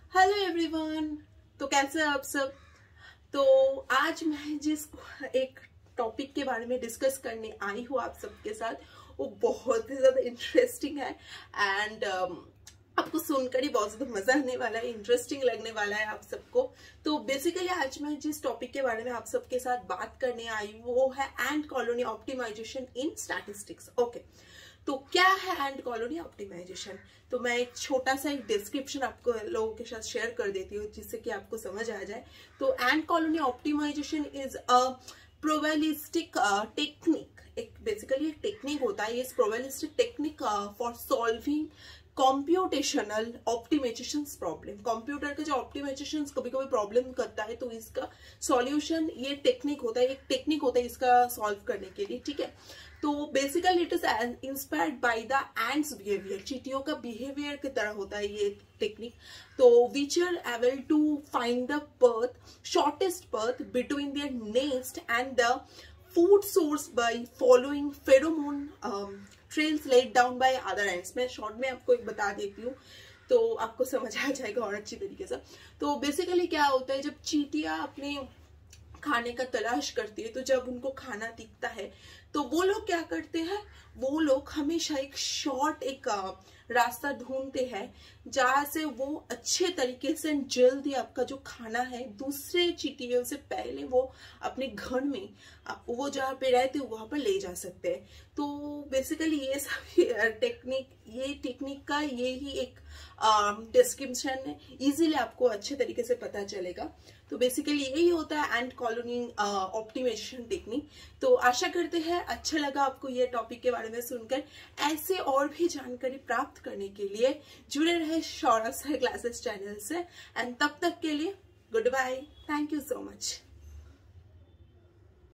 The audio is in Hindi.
Hello everyone. तो कैसे हैं आप सब। तो आज मैं जिस एक टॉपिक के बारे में डिस्कस करने आई हूँ आप सबके साथ, वो बहुत ही ज्यादा इंटरेस्टिंग है एंड आपको सुनकर ही बहुत ज्यादा मजा आने वाला है, इंटरेस्टिंग लगने वाला है आप सबको। तो बेसिकली आज मैं जिस टॉपिक के बारे में आप सबके साथ बात करने आई वो है ant colony optimization in statistics. Okay, तो क्या है एंट कॉलोनी ऑप्टिमाइजेशन। तो मैं एक छोटा सा एक डिस्क्रिप्शन आपको लोगों के साथ शेयर कर देती हूँ जिससे कि आपको समझ आ जाए। तो ant colony optimization is a probabilistic technique. एक बेसिकली एक टेक्निक होता है, ये probabilistic technique for solving computational optimization problem. Computer का जो ऑप्टिमाइजेशन कभी कभी प्रॉब्लम करता है तो इसका सॉल्यूशन ये टेक्निक होता है, एक टेक्निक होता है इसका सॉल्व करने के लिए। ठीक है, तो basically it is inspired by the ants behaviour. चींटियों का बिहेवियर की तरह होता है ये टेक्निक। तो which are able to find the path shortest path between their nest and the food source by following pheromone trails laid down by other ants. मैं शॉर्ट में आपको एक बता देती हूँ तो आपको समझ आ जाएगा और अच्छी तरीके से। तो बेसिकली क्या होता है, जब चींटियां अपने खाने का तलाश करती है तो जब उनको खाना दिखता है तो वो लोग क्या करते हैं, वो लोग हमेशा एक शॉर्ट एक रास्ता ढूंढते हैं जहां से वो अच्छे तरीके से जल्दी आपका जो खाना है दूसरे चींटियों से पहले वो अपने घर में वो जहाँ पे रहते हैं वहां पर ले जा सकते हैं। तो बेसिकली ये सब टेक्निक, ये टेक्निक का ये ही एक डिस्क्रिप्शन है, इजीली आपको अच्छे तरीके से पता चलेगा। तो बेसिकली यही होता है एंट कॉलोनी ऑप्टिमाइजेशन टेक्निक। तो आशा करते हैं अच्छा लगा आपको ये टॉपिक के बारे में सुनकर। ऐसे और भी जानकारी प्राप्त करने के लिए जुड़े रहे शौरभ सर क्लासेस चैनल से एंड तब तक के लिए good bye, thank you so much.